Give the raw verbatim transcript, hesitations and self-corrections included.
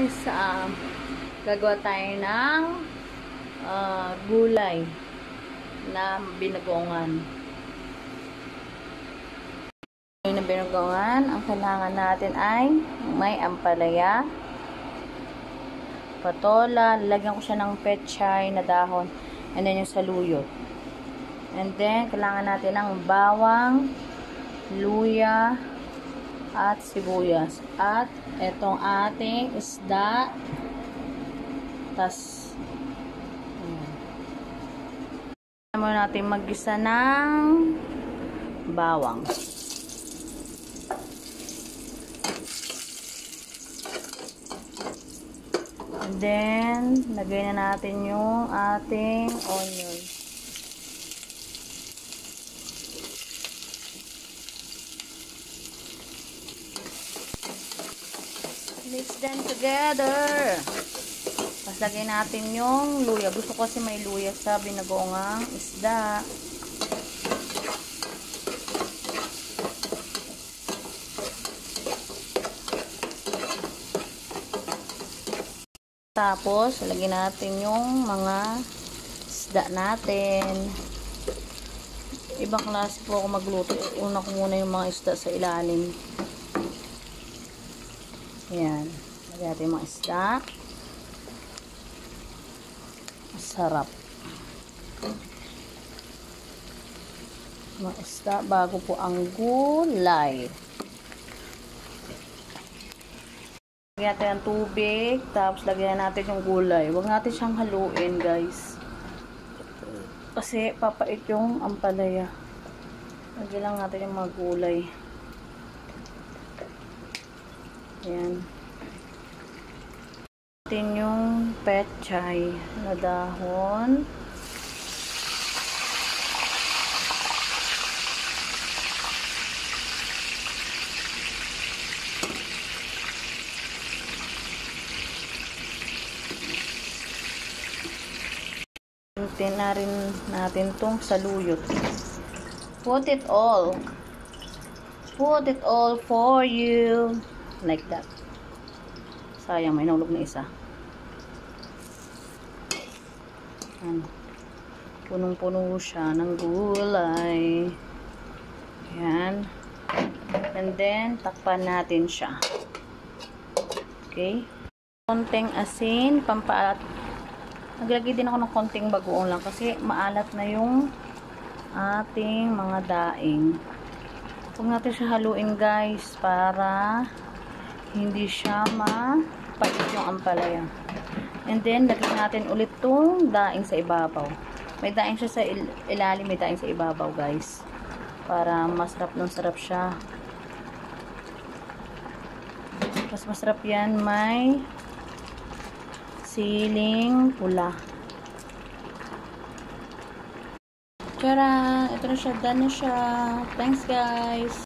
guys, uh, gagawa tayo ng uh, gulay na binagongan. Na binagongan, ang kailangan natin ay may ampalaya, patola, lagyan ko siya ng pechay na dahon, and then yung saluyot. And then, kailangan natin ng bawang, luya, at sibuyas. At itong ating isda. Tas, ayan. Muna natin mag-gisa ng bawang. And then, lagay na natin yung ating onion. Mix them together. Tapos lagay natin yung luya. Gusto ko kasi may luya sa binagongang isda. Tapos, lagyan natin yung mga isda natin. Ibang klase po ako magluto. Una ko muna yung mga isda sa ilalim. Ayan. Lagyan natin yung mga isda. Masarap. Mga isda bago po ang gulay. Lagyan natin ang tubig, tapos lagyan natin yung gulay. Huwag natin siyang haluin, guys. Kasi papait yung ampalaya. Lagyan lang natin yung mga gulay. Ayan. Natin yung pechay na dahon. Natin na rin natin tong saluyot. Put it all. Put it all for you. Like that. Sayang, may nahulog na isa. Ayan. Punong-puno siya ng gulay. Ayan. And then, takpan natin siya. Okay. Konting asin, pampaat. Naglagay din ako ng konting bagoong lang kasi maalat na yung ating mga daing. Huwag natin siya haluin, guys, para hindi siya mapait yung ampalaya. And then, lagyan natin ulit tong daing sa ibabaw. May daing siya sa il ilalim, may daing sa ibabaw, guys. Para masarap nung sarap siya. Mas masarap yan, may siling pula. Tara! Ito na siya. Done na siya. Thanks, guys!